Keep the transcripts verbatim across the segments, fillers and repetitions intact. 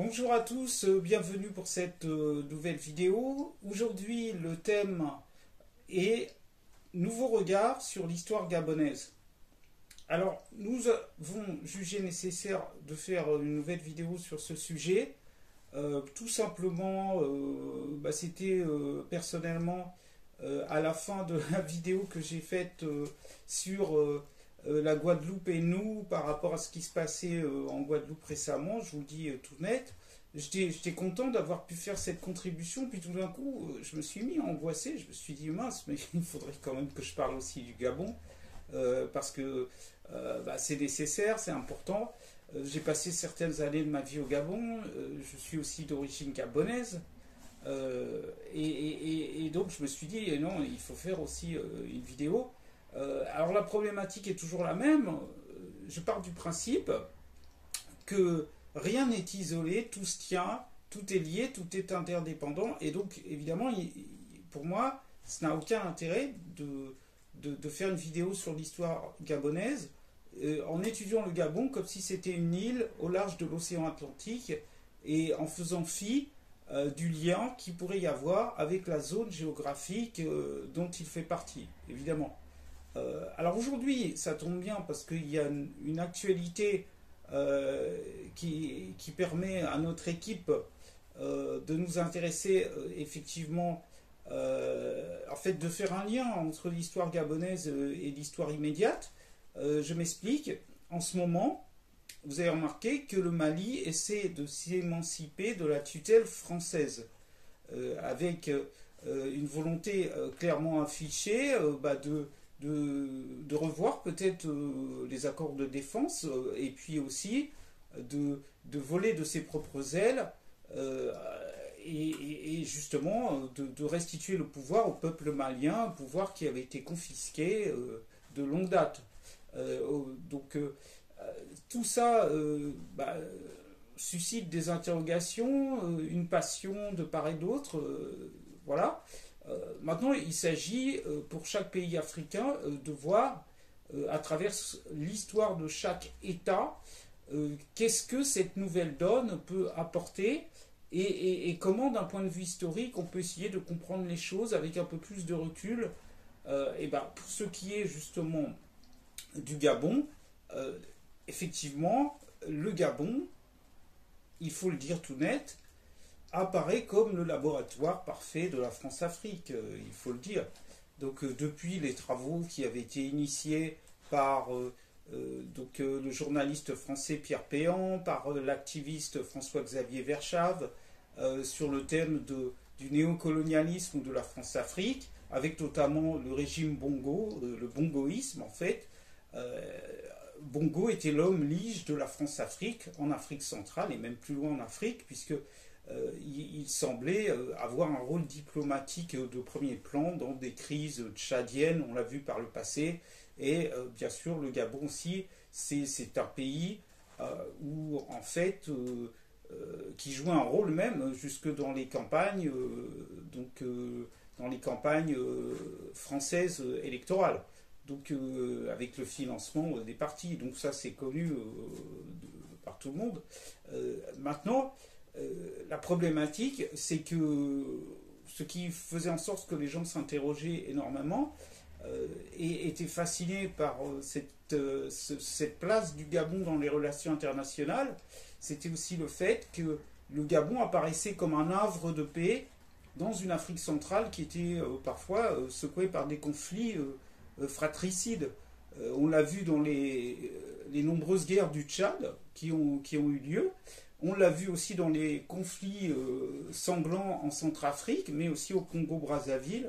Bonjour à tous, euh, bienvenue pour cette euh, nouvelle vidéo. Aujourd'hui, le thème est nouveau regard sur l'histoire gabonaise. Alors, nous avons jugé nécessaire de faire une nouvelle vidéo sur ce sujet. Euh, tout simplement, euh, bah, c'était euh, personnellement euh, à la fin de la vidéo que j'ai faite euh, sur euh, euh, la Guadeloupe et nous par rapport à ce qui se passait euh, en Guadeloupe récemment. Je vous le dis euh, tout net. J'étais j'étais content d'avoir pu faire cette contribution, puis tout d'un coup, euh, je me suis mis à angoisser. Je me suis dit, mince, mais il faudrait quand même que je parle aussi du Gabon, euh, parce que euh, bah, c'est nécessaire, c'est important. Euh, j'ai passé certaines années de ma vie au Gabon, euh, je suis aussi d'origine gabonaise, euh, et, et- et donc je me suis dit, eh non, il faut faire aussi euh, une vidéo. Euh, alors la problématique est toujours la même. Euh, Je pars du principe que rien n'est isolé, tout se tient, tout est lié, tout est interdépendant, et donc évidemment, il- pour moi, ça n'a aucun intérêt de, de, de faire une vidéo sur l'histoire gabonaise euh, en étudiant le Gabon comme si c'était une île au large de l'océan Atlantique et en faisant fi euh, du lien qu'il pourrait y avoir avec la zone géographique euh, dont il fait partie, évidemment. Euh, alors aujourd'hui, ça tombe bien parce qu'il y a une, une actualité euh, qui, qui permet à notre équipe euh, de nous intéresser euh, effectivement, euh, en fait, de faire un lien entre l'histoire gabonaise euh, et l'histoire immédiate. Euh, je m'explique. En ce moment, vous avez remarqué que le Mali essaie de s'émanciper de la tutelle française, euh, avec euh, une volonté euh, clairement affichée euh, bah, de, de, de revoir peut-être euh, les accords de défense euh, et puis aussi de, de voler de ses propres ailes euh, et, et- et justement de, de restituer le pouvoir au peuple malien, un pouvoir qui avait été confisqué euh, de longue date. Euh, au- donc euh, euh, tout ça euh, bah, suscite des interrogations, euh, une passion de part et d'autre. Euh, voilà. Euh, maintenant, il s'agit euh, pour chaque pays africain euh, de voir euh, à travers l'histoire de chaque État euh, qu'est-ce que cette nouvelle donne peut apporter et, et- et comment, d'un point de vue historique, on peut essayer de comprendre les choses avec un peu plus de recul. Euh, et ben, pour ce qui est justement du Gabon, euh, effectivement, le Gabon, il faut le dire tout net, apparaît comme le laboratoire parfait de la France-Afrique, euh, il faut le dire. Donc euh, depuis les travaux qui avaient été initiés par euh, euh, donc, euh, le journaliste français Pierre Péan, par euh, l'activiste François-Xavier Verschave, euh, sur le thème de, du néocolonialisme ou de la France-Afrique, avec notamment le régime Bongo, euh, le bongoïsme en fait. Euh, Bongo était l'homme lige de la France-Afrique en Afrique centrale et même plus loin en Afrique, puisque euh, il, il semblait euh, avoir un rôle diplomatique de premier plan dans des crises tchadiennes, on l'a vu par le passé, et euh, bien sûr le Gabon aussi, c'est c'est un pays euh, où en fait euh, euh, qui jouait un rôle même jusque dans les campagnes, euh, donc euh, dans les campagnes euh, françaises électorales. Donc euh, avec le financement des partis, donc ça c'est connu euh, de- par tout le monde. Euh, maintenant, euh, la problématique, c'est que ce qui faisait en sorte que les gens s'interrogeaient énormément euh, et étaient fascinés par euh, cette, euh, ce- cette place du Gabon dans les relations internationales, c'était aussi le fait que le Gabon apparaissait comme un havre de paix dans une Afrique centrale qui était euh, parfois euh, secouée par des conflits euh, euh, fratricides. Euh, on l'a vu dans les, les nombreuses guerres du Tchad qui ont, qui ont eu lieu. On l'a vu aussi dans les conflits euh, sanglants en Centrafrique, mais aussi au Congo-Brazzaville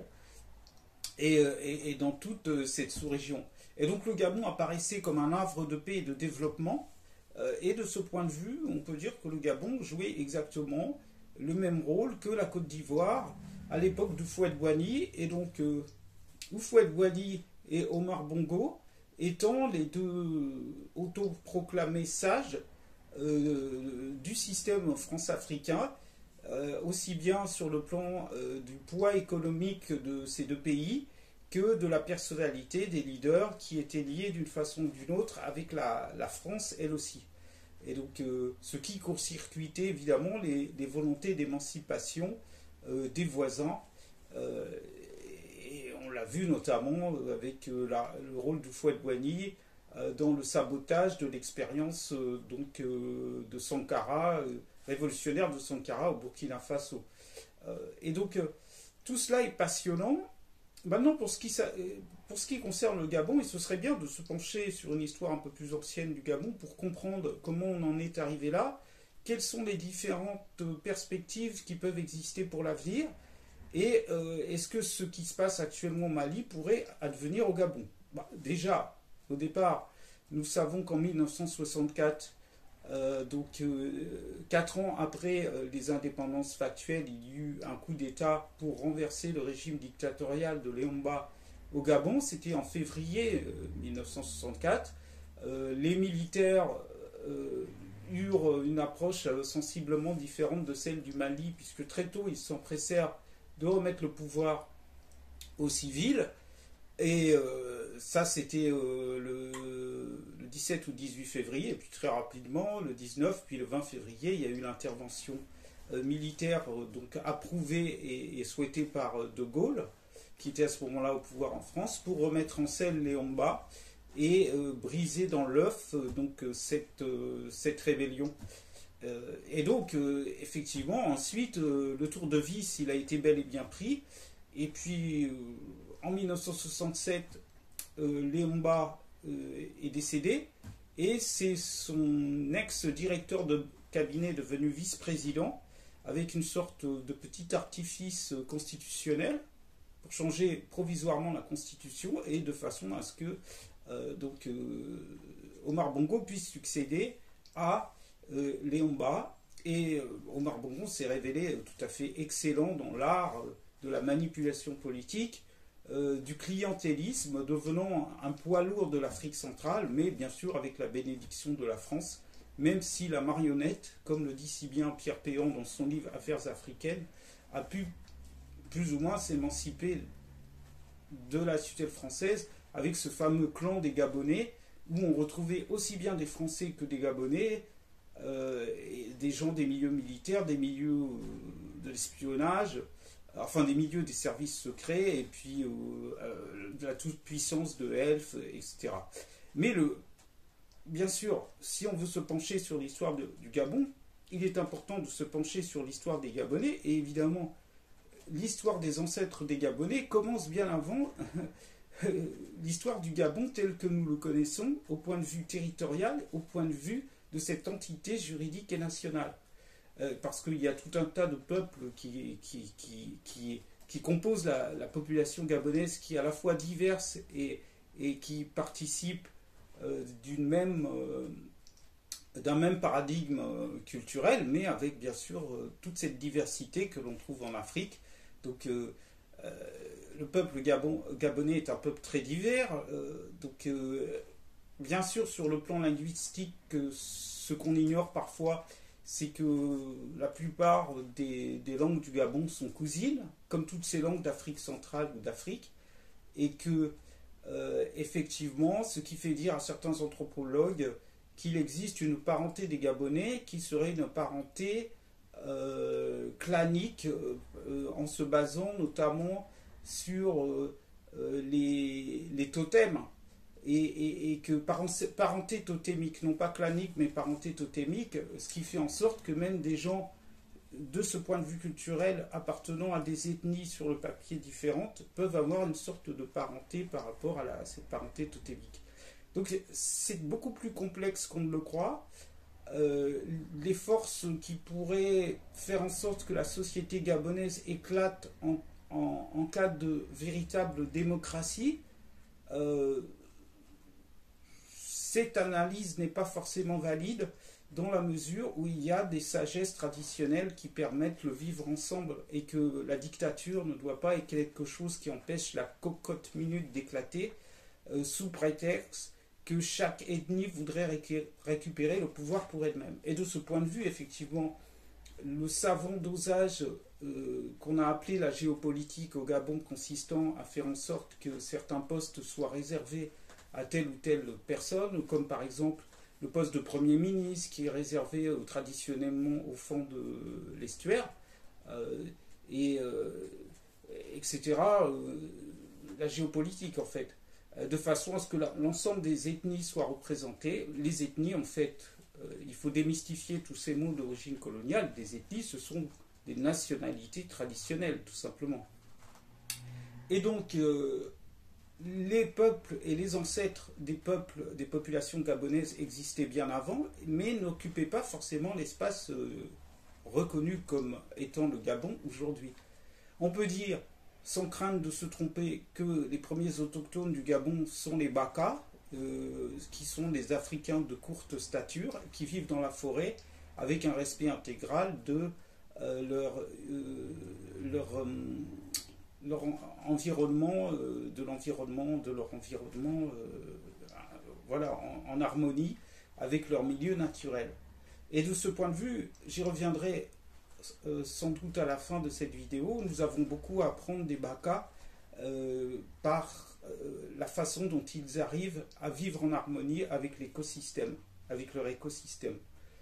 et, euh, et- et dans toute euh, cette sous-région. Et donc le Gabon apparaissait comme un havre de paix et de développement. Euh, et de ce point de vue, on peut dire que le Gabon jouait exactement le même rôle que la Côte d'Ivoire à l'époque du Fouad-Boigny. Et donc euh, Houphouët-Boigny et Omar Bongo étant les deux autoproclamés sages euh, du système france-africain, euh, aussi bien sur le plan euh, du poids économique de ces deux pays que de la personnalité des leaders qui étaient liés d'une façon ou d'une autre avec la, la France elle aussi. Et donc, euh, ce qui court-circuitait évidemment les, les volontés d'émancipation euh, des voisins. Euh, et on l'a vu notamment avec euh, la, le rôle du Fouad-Boigny euh, dans le sabotage de l'expérience euh, donc euh, de Sankara, euh, révolutionnaire de Sankara au Burkina Faso. Euh, et donc, euh, tout cela est passionnant. Maintenant, pour ce, qui, pour ce qui concerne le Gabon, il se serait bien de se pencher sur une histoire un peu plus ancienne du Gabon pour comprendre comment on en est arrivé là, quelles sont les différentes perspectives qui peuvent exister pour l'avenir, et euh, est-ce que ce qui se passe actuellement au Mali pourrait advenir au Gabon. Bah, déjà, au départ, nous savons qu'en mille neuf cent soixante-quatre, euh, donc euh, quatre ans après euh, les indépendances factuelles, il y eut un coup d'État pour renverser le régime dictatorial de Léomba au Gabon. C'était en février euh, mille neuf cent soixante-quatre. Euh, les militaires euh, eurent une approche euh, sensiblement différente de celle du Mali, puisque très tôt ils s'empressèrent de remettre le pouvoir aux civils. Et euh, ça, c'était euh, le, le dix-sept ou dix-huit février, et puis très rapidement, le dix-neuf, puis le vingt février, il y a eu l'intervention euh, militaire euh, donc approuvée et, et souhaitée par euh, De Gaulle, qui était à ce moment-là au pouvoir en France, pour remettre en scène Léomba et euh, briser dans l'œuf euh, donc euh, cette, euh, cette rébellion. Euh, et donc, euh, effectivement, ensuite, euh, le tour de vis, il a été bel et bien pris, et puis... Euh, en mille neuf cent soixante-sept, euh, Léomba euh, est décédé et c'est son ex-directeur de cabinet devenu vice-président avec une sorte de petit artifice constitutionnel pour changer provisoirement la constitution et de façon à ce que euh, donc, euh, Omar Bongo puisse succéder à euh, Léomba. Et euh, Omar Bongo s'est révélé tout à fait excellent dans l'art de la manipulation politique, Euh, du clientélisme, devenant un poids lourd de l'Afrique centrale, mais bien sûr avec la bénédiction de la France, même si la marionnette, comme le dit si bien Pierre Péan dans son livre Affaires africaines, a pu plus ou moins s'émanciper de la tutelle française avec ce fameux clan des Gabonais, où on retrouvait aussi bien des Français que des Gabonais, euh, et des gens des milieux militaires, des milieux de l'espionnage, enfin des milieux des services secrets, et puis euh, euh, de la toute-puissance de Elf, et cetera. Mais le, bien sûr, si on veut se pencher sur l'histoire de, du Gabon, il est important de se pencher sur l'histoire des Gabonais, et évidemment, l'histoire des ancêtres des Gabonais commence bien avant l'histoire du Gabon tel que nous le connaissons, au point de vue territorial, au point de vue de cette entité juridique et nationale. Euh, parce qu'il y a tout un tas de peuples qui, qui, qui, qui, qui composent la, la population gabonaise, qui est à la fois diverse et, et qui participent euh, d'une même, euh, d'un même paradigme euh, culturel, mais avec bien sûr euh, toute cette diversité que l'on trouve en Afrique. Donc euh, euh, le peuple gabon, gabonais est un peuple très divers. Euh, donc euh, bien sûr sur le plan linguistique, euh, ce qu'on ignore parfois, c'est que la plupart des, des langues du Gabon sont cousines, comme toutes ces langues d'Afrique centrale ou d'Afrique, et que, euh, effectivement, ce qui fait dire à certains anthropologues qu'il existe une parenté des Gabonais qui serait une parenté euh, clanique, euh, en se basant notamment sur euh, les, les totems. Et, et, et que parenté totémique, non pas clanique, mais parenté totémique, ce qui fait en sorte que même des gens, de ce point de vue culturel, appartenant à des ethnies sur le papier différentes, peuvent avoir une sorte de parenté par rapport à, la, à cette parenté totémique. Donc c'est beaucoup plus complexe qu'on ne le croit. Euh, les forces qui pourraient faire en sorte que la société gabonaise éclate en, en, en cas de véritable démocratie, euh, cette analyse n'est pas forcément valide dans la mesure où il y a des sagesses traditionnelles qui permettent le vivre ensemble et que la dictature ne doit pas être quelque chose qui empêche la cocotte minute d'éclater euh, sous prétexte que chaque ethnie voudrait récu- récupérer le pouvoir pour elle-même. Et de ce point de vue, effectivement, le savant dosage euh, qu'on a appelé la géopolitique au Gabon, consistant à faire en sorte que certains postes soient réservés à telle ou telle personne, comme par exemple le poste de Premier ministre qui est réservé euh, traditionnellement au fond de l'estuaire, euh, et euh, et cetera. Euh, la géopolitique en fait, euh, de façon à ce que l'ensemble des ethnies soient représentées. Les ethnies en fait, euh, il faut démystifier tous ces mots d'origine coloniale. Des ethnies, ce sont des nationalités traditionnelles tout simplement. Et donc euh, les peuples et les ancêtres des peuples, des populations gabonaises existaient bien avant, mais n'occupaient pas forcément l'espace euh, reconnu comme étant le Gabon aujourd'hui. On peut dire, sans crainte de se tromper, que les premiers autochtones du Gabon sont les Baka, euh, qui sont des Africains de courte stature, qui vivent dans la forêt avec un respect intégral de euh, leur, euh, leur, euh, leur environnement, euh, de l'environnement, de leur environnement, euh, voilà, en, en harmonie avec leur milieu naturel. Et de ce point de vue, j'y reviendrai Euh, sans doute à la fin de cette vidéo. Nous avons beaucoup à apprendre des Baka euh, par euh, la façon dont ils arrivent à vivre en harmonie avec l'écosystème, avec leur écosystème.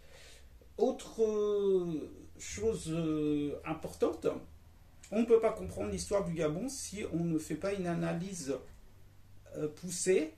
Autre euh, chose euh, importante, on ne peut pas comprendre l'histoire du Gabon si on ne fait pas une analyse euh, poussée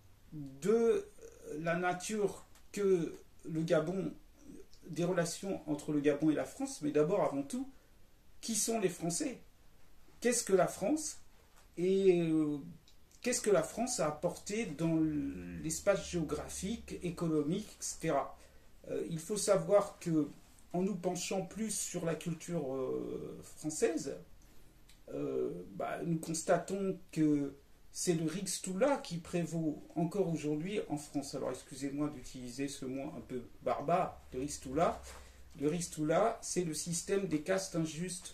de la nature que le Gabon, des relations entre le Gabon et la France, mais d'abord, avant tout, qui sont les Français? Qu'est-ce que la France? Et euh, qu'est-ce que la France a apporté dans l'espace géographique, économique, et cetera. Euh, il faut savoir que, en nous penchant plus sur la culture euh, française, euh, bah, nous constatons que c'est le Rixtula qui prévaut encore aujourd'hui en France. Alors excusez-moi d'utiliser ce mot un peu barbare, le Rixtula. Le Rixtula, c'est le système des castes injustes.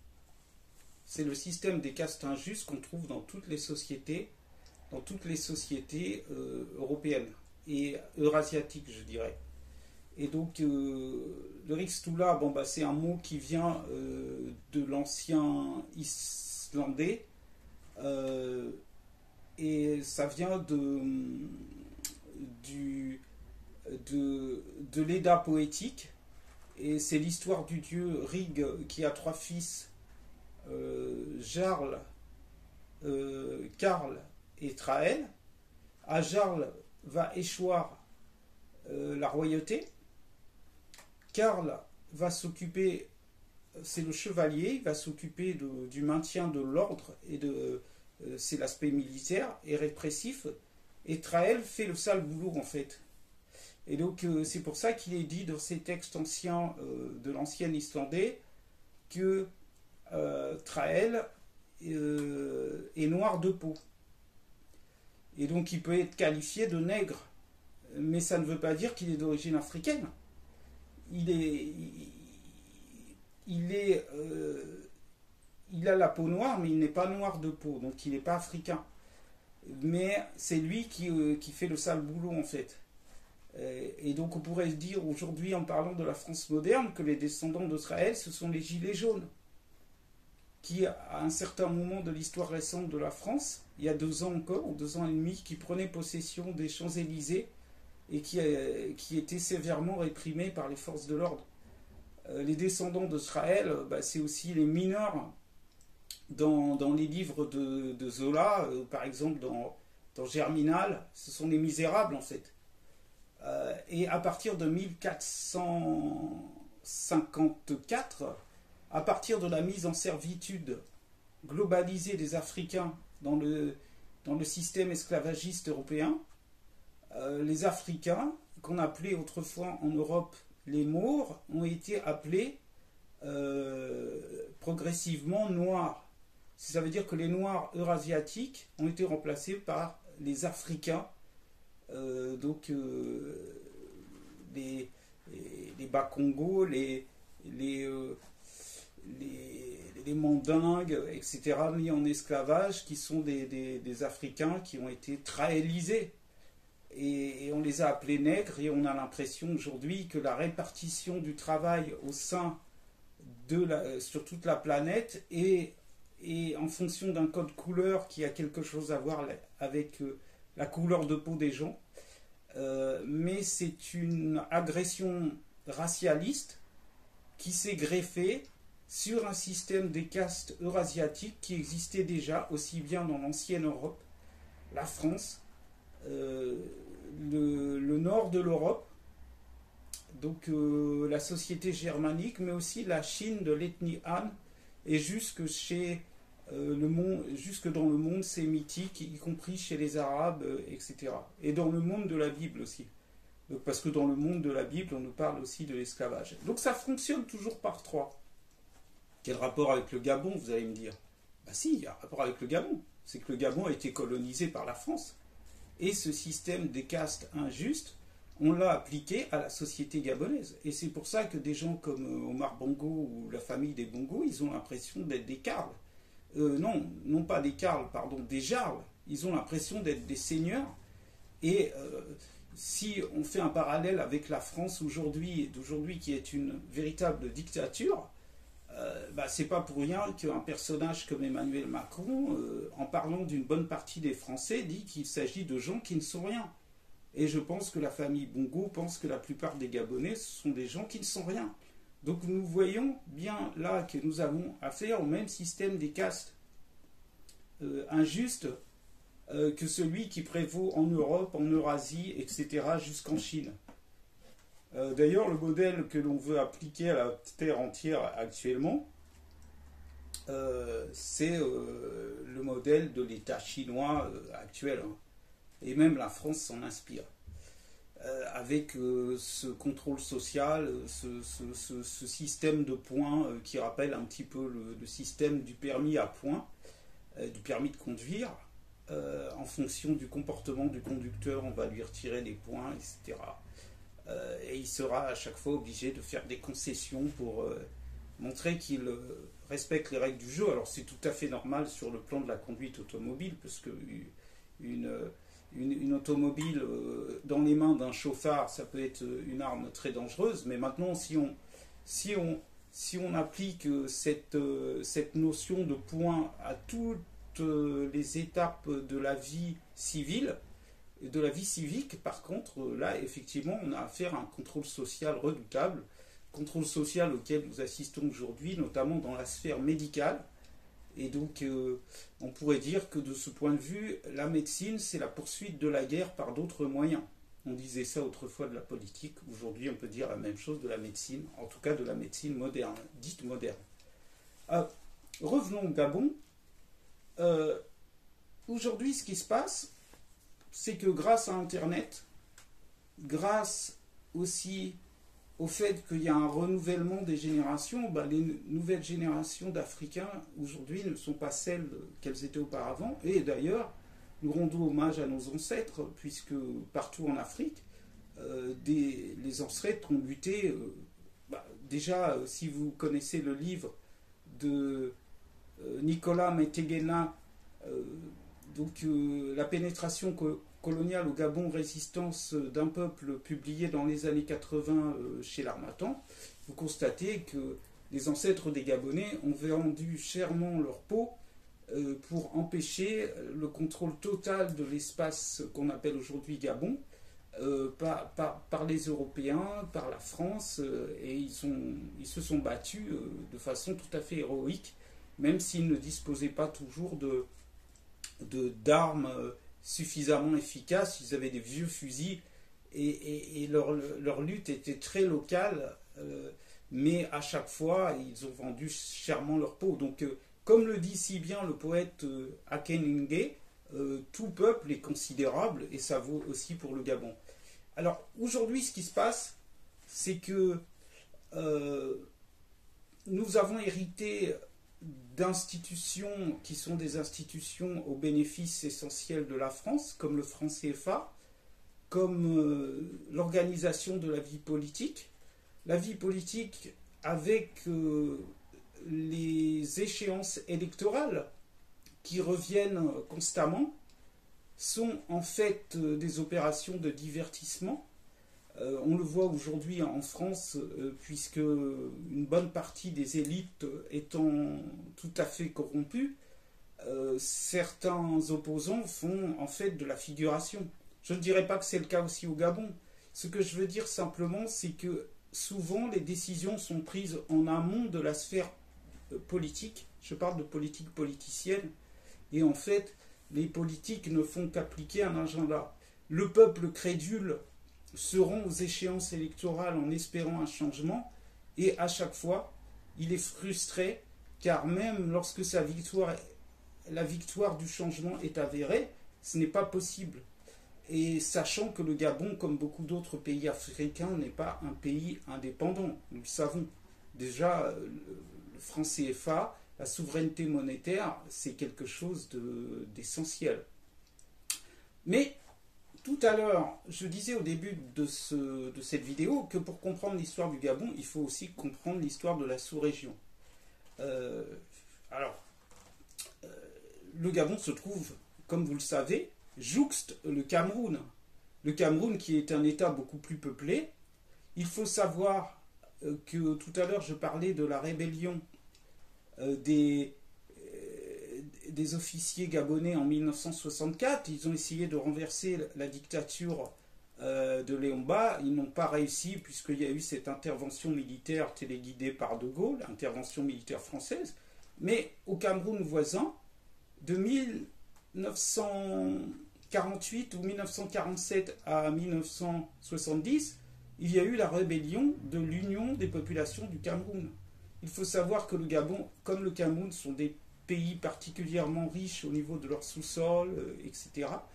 C'est le système des castes injustes qu'on trouve dans toutes les sociétés, dans toutes les sociétés euh, européennes et eurasiatiques, je dirais. Et donc, euh, le Rixtula, bon, bah, c'est un mot qui vient euh, de l'ancien islandais. Euh, Et ça vient de, du, de, de l'Edda poétique. Et c'est l'histoire du dieu Rig qui a trois fils, euh, Jarl, euh, Karl et Trael. À Jarl va échoir euh, la royauté. Karl va s'occuper, c'est le chevalier, il va s'occuper de, du maintien de l'ordre et de... c'est l'aspect militaire et répressif, et Trael fait le sale boulot en fait. Et donc euh, c'est pour ça qu'il est dit dans ces textes anciens euh, de l'ancien islandais que euh, Trael euh, est noir de peau. Et donc il peut être qualifié de nègre, mais ça ne veut pas dire qu'il est d'origine africaine. Il est... il, il est... Euh, il a la peau noire, mais il n'est pas noir de peau, donc il n'est pas africain. Mais c'est lui qui, euh, qui fait le sale boulot, en fait. Euh, et donc on pourrait dire aujourd'hui, en parlant de la France moderne, que les descendants d'Israël, ce sont les gilets jaunes, qui, à un certain moment de l'histoire récente de la France, il y a deux ans encore, ou deux ans et demi, qui prenaient possession des Champs-Élysées et qui, euh, qui étaient sévèrement réprimés par les forces de l'ordre. Euh, les descendants d'Israël, bah, c'est aussi les mineurs. Dans, dans les livres de, de Zola, euh, par exemple dans, dans Germinal, ce sont les misérables en fait. Euh, et à partir de mille quatre cent cinquante-quatre, à partir de la mise en servitude globalisée des Africains dans le, dans le système esclavagiste européen, euh, les Africains, qu'on appelait autrefois en Europe les Maures, ont été appelés euh, progressivement noirs. Ça veut dire que les Noirs eurasiatiques ont été remplacés par les Africains, euh, donc euh, les, les, les Bakongo, les, les, euh, les, les Mandingues, et cetera, mis en esclavage, qui sont des, des, des Africains qui ont été trahélisés. Et, et on les a appelés nègres, et on a l'impression aujourd'hui que la répartition du travail au sein de la, sur toute la planète est et en fonction d'un code couleur qui a quelque chose à voir avec la couleur de peau des gens, euh, mais c'est une agression racialiste qui s'est greffée sur un système des castes eurasiatiques qui existait déjà aussi bien dans l'ancienne Europe, la France, euh, le, le nord de l'Europe, donc euh, la société germanique, mais aussi la Chine de l'ethnie Han, et jusque, chez, euh, le monde, jusque dans le monde sémitique, y compris chez les Arabes, euh, et cetera. Et dans le monde de la Bible aussi. Donc, parce que dans le monde de la Bible, on nous parle aussi de l'esclavage. Donc ça fonctionne toujours par trois. Quel rapport avec le Gabon, vous allez me dire? Ben si, il y a un rapport avec le Gabon. C'est que le Gabon a été colonisé par la France. Et ce système des castes injustes, on l'a appliqué à la société gabonaise. Et c'est pour ça que des gens comme Omar Bongo ou la famille des Bongo, ils ont l'impression d'être des Karls. Euh, non, non pas des Karls, pardon, des Jarls. Ils ont l'impression d'être des seigneurs. Et euh, si on fait un parallèle avec la France aujourd'hui, d'aujourd'hui qui est une véritable dictature, euh, bah, c'est pas pour rien qu'un personnage comme Emmanuel Macron, euh, en parlant d'une bonne partie des Français, dit qu'il s'agit de gens qui ne sont rien. Et je pense que la famille Bongo pense que la plupart des Gabonais ce sont des gens qui ne sont rien. Donc nous voyons bien là que nous avons affaire au même système des castes euh, injustes euh, que celui qui prévaut en Europe, en Eurasie, et cetera jusqu'en Chine. Euh, D'ailleurs, le modèle que l'on veut appliquer à la Terre entière actuellement, euh, c'est euh, le modèle de l'État chinois euh, actuel. Hein. Et même la France s'en inspire. Euh, avec euh, ce contrôle social, ce, ce, ce, ce système de points euh, qui rappelle un petit peu le, le système du permis à points, euh, du permis de conduire. Euh, en fonction du comportement du conducteur, on va lui retirer les points, et cetera. Euh, et il sera à chaque fois obligé de faire des concessions pour euh, montrer qu'il euh, respecte les règles du jeu. Alors c'est tout à fait normal sur le plan de la conduite automobile, parce que une... Une, une automobile euh, dans les mains d'un chauffard, ça peut être une arme très dangereuse, mais maintenant, si on, si on, si on applique cette, euh, cette notion de point à toutes euh, les étapes de la vie civile, de la vie civique, par contre, là, effectivement, on a affaire à un contrôle social redoutable, contrôle social auquel nous assistons aujourd'hui, notamment dans la sphère médicale. Et donc, euh, on pourrait dire que de ce point de vue, la médecine, c'est la poursuite de la guerre par d'autres moyens. On disait ça autrefois de la politique. Aujourd'hui, on peut dire la même chose de la médecine, en tout cas de la médecine moderne, dite moderne. Euh, revenons au Gabon. Euh, Aujourd'hui, ce qui se passe, c'est que grâce à Internet, grâce aussi au fait qu'il y a un renouvellement des générations, ben les nouvelles générations d'Africains aujourd'hui ne sont pas celles qu'elles étaient auparavant. Et d'ailleurs, nous rendons hommage à nos ancêtres, puisque partout en Afrique, euh, des, les ancêtres ont lutté. Euh, bah, déjà, euh, si vous connaissez le livre de euh, Nicolas Metegena, euh, donc euh, la pénétration co coloniale au Gabon, résistance d'un peuple, publié dans les années quatre-vingts euh, chez l'Harmattan, vous constatez que les ancêtres des Gabonais ont vendu chèrement leur peau euh, pour empêcher le contrôle total de l'espace qu'on appelle aujourd'hui Gabon euh, par, par, par les Européens, par la France, euh, et ils, sont, ils se sont battus euh, de façon tout à fait héroïque, même s'ils ne disposaient pas toujours de, de, d'armes euh, suffisamment efficaces. Ils avaient des vieux fusils et, et, et leur, leur lutte était très locale, euh, mais à chaque fois ils ont vendu chèrement leur peau. Donc euh, comme le dit si bien le poète euh, Akeningue, euh, tout peuple est considérable, et ça vaut aussi pour le Gabon. Alors aujourd'hui, ce qui se passe, c'est que euh, nous avons hérité d'institutions qui sont des institutions au bénéfice essentiel de la France, comme le franc C F A, comme euh, l'organisation de la vie politique. La vie politique avec euh, les échéances électorales qui reviennent constamment sont en fait euh, des opérations de divertissement. Euh, on le voit aujourd'hui en France, euh, puisque une bonne partie des élites étant tout à fait corrompues, euh, certains opposants font en fait de la figuration. Je ne dirais pas que c'est le cas aussi au Gabon. Ce que je veux dire simplement, c'est que souvent les décisions sont prises en amont de la sphère politique. Je parle de politique politicienne. Et en fait, les politiques ne font qu'appliquer un agenda. Le peuple crédule se rend aux échéances électorales en espérant un changement. Et à chaque fois, il est frustré, car même lorsque sa victoire, la victoire du changement est avérée, ce n'est pas possible. Et sachant que le Gabon, comme beaucoup d'autres pays africains, n'est pas un pays indépendant, nous le savons. Déjà, le franc C F A, la souveraineté monétaire, c'est quelque chose d'essentiel. Mais tout à l'heure, je disais au début de, ce, de cette vidéo que pour comprendre l'histoire du Gabon, il faut aussi comprendre l'histoire de la sous-région. Euh, alors, euh, le Gabon se trouve, comme vous le savez, jouxte le Cameroun. Le Cameroun qui est un État beaucoup plus peuplé. Il faut savoir euh, que tout à l'heure je parlais de la rébellion euh, des, euh, des officiers gabonais en mille neuf cent soixante-quatre. Ils ont essayé de renverser la dictature euh, de Léomba. Ils n'ont pas réussi puisqu'il y a eu cette intervention militaire téléguidée par De Gaulle, intervention militaire française. Mais au Cameroun voisin, de mille neuf cent quarante-huit ou mille neuf cent quarante-sept à mille neuf cent soixante-dix, il y a eu la rébellion de l'Union des populations du Cameroun. Il faut savoir que le Gabon, comme le Cameroun, sont des pays particulièrement riches au niveau de leur sous-sol, euh, et cetera.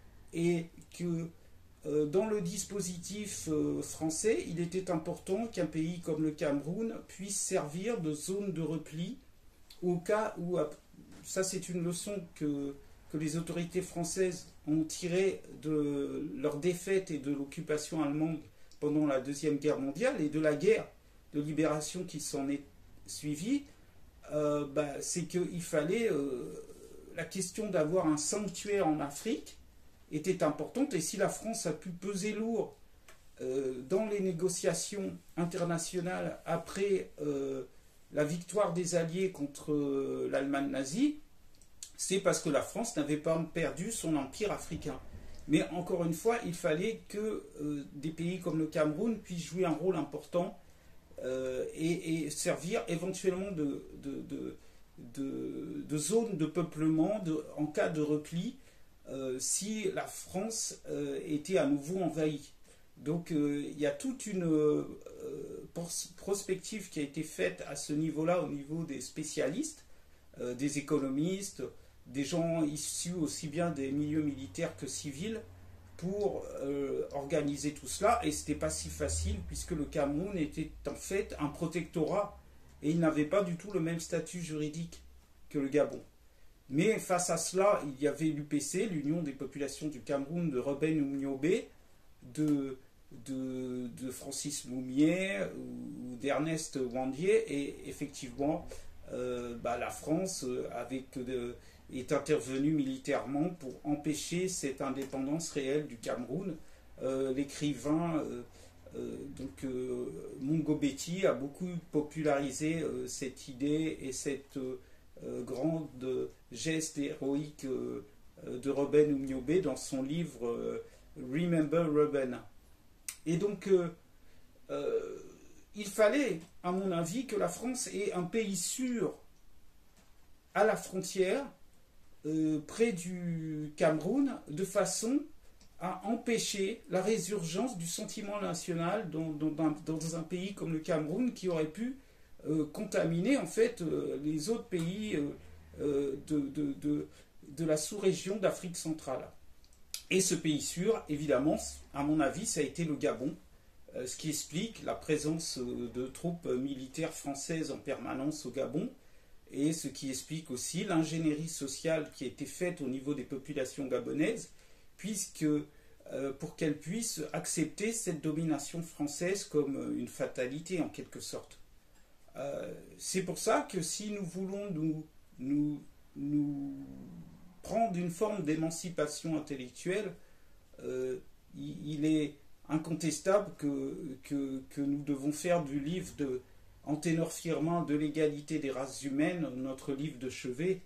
Et que euh, dans le dispositif euh, français, il était important qu'un pays comme le Cameroun puisse servir de zone de repli au cas où, ça c'est une leçon que, que les autorités françaises ont tirée de leur défaite et de l'occupation allemande pendant la Deuxième Guerre mondiale et de la guerre de libération qui s'en est suivie, euh, bah, c'est qu'il fallait, euh, la question d'avoir un sanctuaire en Afrique était importante, et si la France a pu peser lourd euh, dans les négociations internationales après euh, la victoire des Alliés contre euh, l'Allemagne nazie, c'est parce que la France n'avait pas perdu son empire africain. Mais encore une fois, il fallait que euh, des pays comme le Cameroun puissent jouer un rôle important euh, et, et servir éventuellement de, de, de, de, de zone de peuplement de, en cas de repli euh, si la France euh, était à nouveau envahie. Donc euh, il y a toute une euh, prospective qui a été faite à ce niveau-là, au niveau des spécialistes, euh, des économistes, des gens issus aussi bien des milieux militaires que civils, pour euh, organiser tout cela. Et ce n'était pas si facile, puisque le Cameroun était en fait un protectorat, et il n'avait pas du tout le même statut juridique que le Gabon. Mais face à cela, il y avait l'U P C, l'Union des populations du Cameroun, de Robben Oumniobé, de, de, de Francis Moumier ou d'Ernest Wandier, et effectivement, euh, bah, la France, avec de, est intervenue militairement pour empêcher cette indépendance réelle du Cameroun. Euh, L'écrivain euh, euh, donc euh, Mungo Betty a beaucoup popularisé euh, cette idée et cette euh, grande geste héroïque euh, de Robben Oumniobé dans son livre euh, Remember Robben. Et donc euh, euh, il fallait, à mon avis, que la France ait un pays sûr à la frontière, euh, près du Cameroun, de façon à empêcher la résurgence du sentiment national dans, dans, dans un pays comme le Cameroun, qui aurait pu euh, contaminer en fait euh, les autres pays euh, euh, de, de, de, de la sous-région d'Afrique centrale. Et ce pays sûr, évidemment, à mon avis, ça a été le Gabon, euh, ce qui explique la présence de troupes militaires françaises en permanence au Gabon, et ce qui explique aussi l'ingénierie sociale qui a été faite au niveau des populations gabonaises, puisque euh, pour qu'elles puissent accepter cette domination française comme une fatalité en quelque sorte. Euh, c'est pour ça que si nous voulons nous, nous, nous prendre une forme d'émancipation intellectuelle, euh, il, il est incontestable que, que, que nous devons faire du livre de Anténor Firmin de l'égalité des races humaines, notre livre de chevet,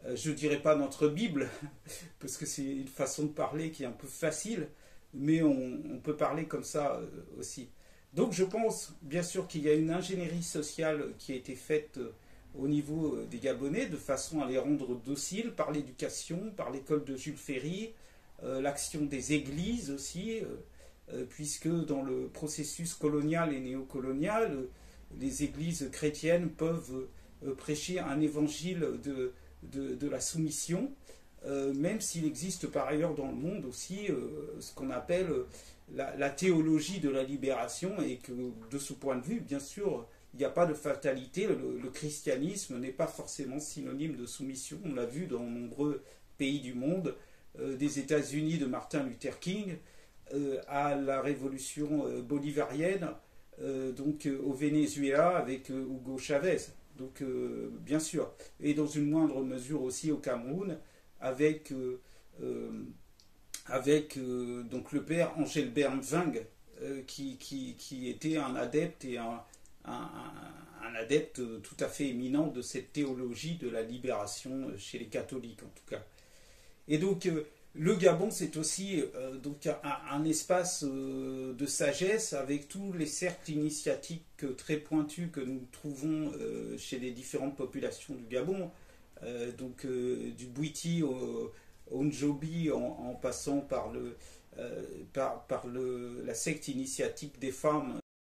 euh, je ne dirais pas notre Bible, parce que c'est une façon de parler qui est un peu facile, mais on, on peut parler comme ça euh, aussi. Donc je pense bien sûr qu'il y a une ingénierie sociale qui a été faite euh, au niveau euh, des Gabonais, de façon à les rendre dociles par l'éducation, par l'école de Jules Ferry, euh, l'action des églises aussi, euh, euh, puisque dans le processus colonial et néocolonial, euh, les églises chrétiennes peuvent euh, prêcher un évangile de, de, de la soumission, euh, même s'il existe par ailleurs dans le monde aussi euh, ce qu'on appelle la, la théologie de la libération, et que de ce point de vue, bien sûr, il n'y a pas de fatalité. Le, le christianisme n'est pas forcément synonyme de soumission. On l'a vu dans nombreux pays du monde, euh, des États-Unis de Martin Luther King euh, à la révolution euh, bolivarienne, euh, donc euh, au Venezuela avec euh, Hugo Chavez. Donc euh, bien sûr, et dans une moindre mesure aussi au Cameroun avec euh, euh, avec euh, donc le père Engelbert Mvang, euh, qui, qui, qui était un adepte et un, un, un adepte tout à fait éminent de cette théologie de la libération chez les catholiques en tout cas. Et donc euh, le Gabon, c'est aussi euh, donc un, un espace euh, de sagesse, avec tous les cercles initiatiques très pointus que nous trouvons euh, chez les différentes populations du Gabon, euh, donc euh, du Bwiti au, au Njobi, en, en passant par, le, euh, par, par le, la secte initiatique des femmes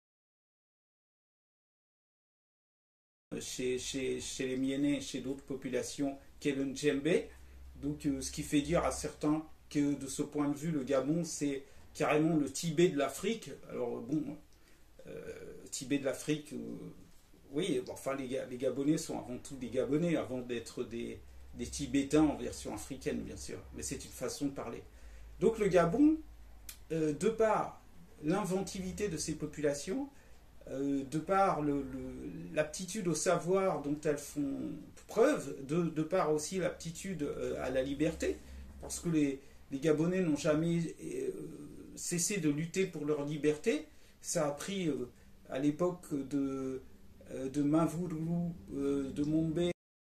chez, chez, chez les Mienais, chez d'autres populations, qui est le Ndjembe. Donc, euh, ce qui fait dire à certains que de ce point de vue, le Gabon, c'est carrément le Tibet de l'Afrique. Alors, bon, euh, Tibet de l'Afrique, euh, oui, bon, enfin, les, les Gabonais sont avant tout des Gabonais, avant d'être des, des Tibétains en version africaine, bien sûr. Mais c'est une façon de parler. Donc, le Gabon, euh, de par l'inventivité de ces populations, euh, de par le, le, l'aptitude au savoir dont elles font preuve, de, de par aussi l'aptitude euh, à la liberté, parce que les, les Gabonais n'ont jamais euh, cessé de lutter pour leur liberté. Ça a pris euh, à l'époque de, euh, de Mavuru, euh, de Mombe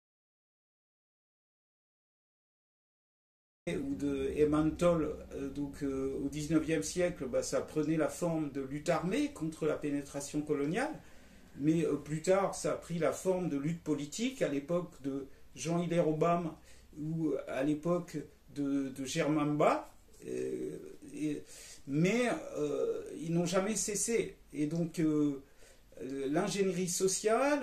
ou de Emantol, euh, donc euh, au dix-neuvième siècle, bah, ça prenait la forme de lutte armée contre la pénétration coloniale. Mais euh, plus tard, ça a pris la forme de lutte politique, à l'époque de Jean Hilaire Obama ou à l'époque de, de Germain Ba. Euh, et, mais euh, ils n'ont jamais cessé. Et donc, euh, l'ingénierie sociale,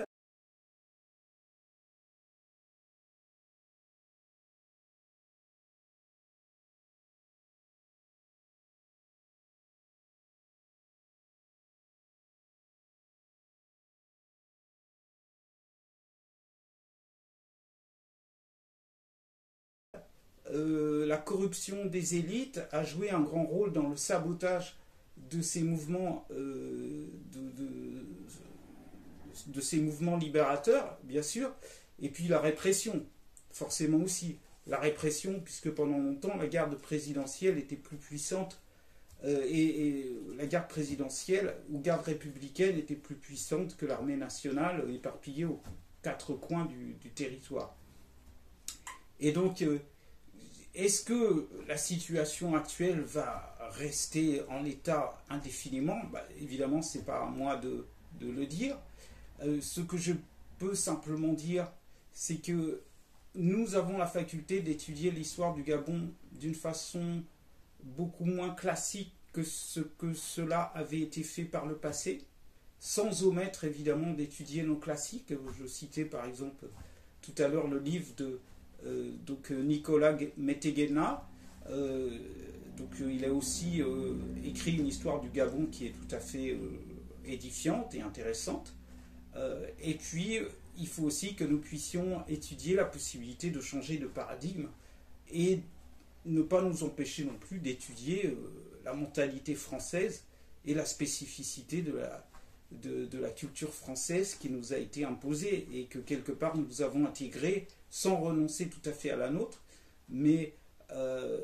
euh, la corruption des élites a joué un grand rôle dans le sabotage de ces mouvements, euh, de, de, de ces mouvements libérateurs, bien sûr, et puis la répression, forcément aussi. La répression, puisque pendant longtemps, la garde présidentielle était plus puissante, euh, et, et la garde présidentielle ou garde républicaine était plus puissante que l'armée nationale éparpillée aux quatre coins du, du territoire. Et donc, euh, est-ce que la situation actuelle va rester en état indéfiniment? Bah, évidemment, ce n'est pas à moi de, de le dire. Euh, ce que je peux simplement dire, c'est que nous avons la faculté d'étudier l'histoire du Gabon d'une façon beaucoup moins classique que ce que cela avait été fait par le passé, sans omettre évidemment d'étudier nos classiques. Je citais par exemple tout à l'heure le livre de euh, donc, Nicolas Metegena. Euh, donc, il a aussi euh, écrit une histoire du Gabon qui est tout à fait euh, édifiante et intéressante. Euh, et puis, il faut aussi que nous puissions étudier la possibilité de changer de paradigme et ne pas nous empêcher non plus d'étudier euh, la mentalité française et la spécificité de la, de, de la culture française qui nous a été imposée et que quelque part nous avons intégrée sans renoncer tout à fait à la nôtre. Mais euh,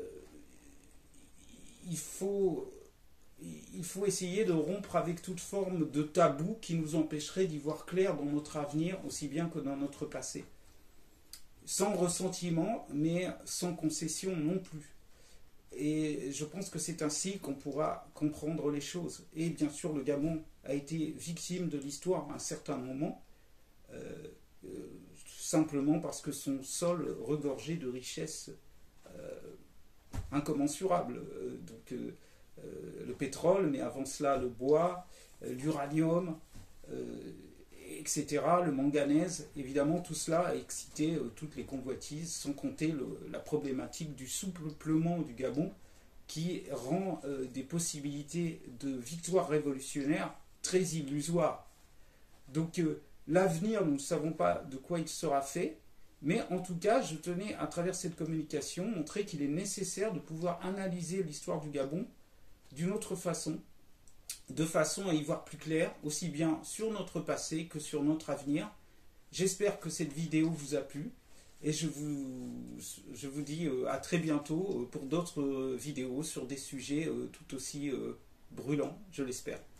il faut... il faut essayer de rompre avec toute forme de tabou qui nous empêcherait d'y voir clair dans notre avenir aussi bien que dans notre passé. sans ressentiment, mais sans concession non plus. Et je pense que c'est ainsi qu'on pourra comprendre les choses. Et bien sûr, le Gabon a été victime de l'histoire à un certain moment, euh, euh, simplement parce que son sol regorgeait de richesses euh, incommensurables. Euh, donc euh, euh, le pétrole, mais avant cela le bois, euh, l'uranium, euh, et cetera, le manganèse, évidemment tout cela a excité euh, toutes les convoitises, sans compter le, la problématique du sous-peuplement du Gabon, qui rend euh, des possibilités de victoire révolutionnaire très illusoires. Donc euh, l'avenir, nous ne savons pas de quoi il sera fait, mais en tout cas, je tenais à travers cette communication montrer qu'il est nécessaire de pouvoir analyser l'histoire du Gabon d'une autre façon, de façon à y voir plus clair, aussi bien sur notre passé que sur notre avenir. J'espère que cette vidéo vous a plu et je vous, je vous dis à très bientôt pour d'autres vidéos sur des sujets tout aussi brûlants, je l'espère.